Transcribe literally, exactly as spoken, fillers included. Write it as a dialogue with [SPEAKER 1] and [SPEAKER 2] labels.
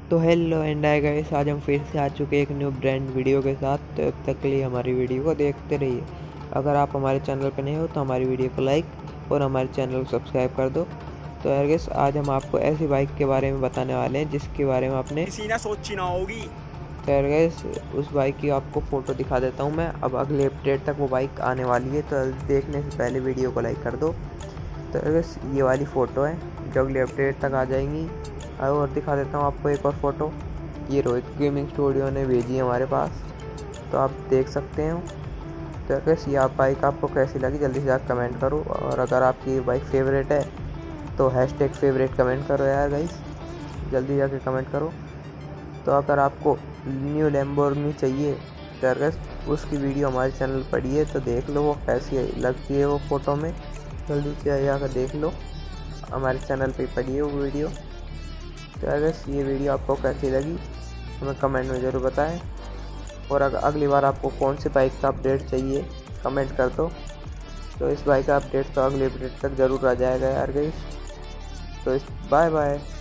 [SPEAKER 1] तो hello and आए guys, आज हम फिर से आ चुके एक न्यू ब्रांड वीडियो के साथ। तो अब तक के लिए हमारी वीडियो को देखते रहिए। अगर आप हमारे चैनल पर नए हो तो हमारी वीडियो को लाइक और हमारे चैनल को सब्सक्राइब कर दो। तो यार गाइस, आज हम आपको ऐसी बाइक के बारे में बताने वाले हैं जिसके बारे में आपने
[SPEAKER 2] किसी ने सोची ना होगी।
[SPEAKER 1] तो यार गाइस, उस बाइक की आपको फ़ोटो दिखा देता हूँ मैं। अब अगले अपडेट तक वो बाइक आने वाली है, तो देखने से पहले वीडियो को लाइक कर दो। तो यार गाइस, ये वाली फ़ोटो है जो अगले अपडेट तक आ जाएंगी। और दिखा देता हूँ आपको एक और फ़ोटो, ये रोहित गेमिंग स्टूडियो ने भेजी है हमारे पास, तो आप देख सकते हो। तो गाइस, ये आप बाइक आपको कैसी लगी जल्दी से आप कमेंट करो। और अगर आपकी ये बाइक फेवरेट है तो हैशटैग फेवरेट कमेंट करो यार गाइस, जल्दी जाके कमेंट करो। तो अगर आपको न्यू लैम्बोर्गिनी चाहिए तो यार गाइस, उसकी वीडियो हमारे चैनल पर पड़ी है, तो देख लो वो कैसी लगती है वो फ़ोटो में। जल्दी से जाकर देख लो, हमारे चैनल पे पड़ी है वो वीडियो। तो यार गाइस, ये वीडियो आपको कैसी लगी हमें कमेंट में ज़रूर बताएं। और अगर अगली बार आपको कौन सी बाइक का अपडेट चाहिए कमेंट कर दो, तो इस बाइक का अपडेट तो अगले अपडेट तक ज़रूर आ जाएगा यार गाइस। तो इस बाय बाय।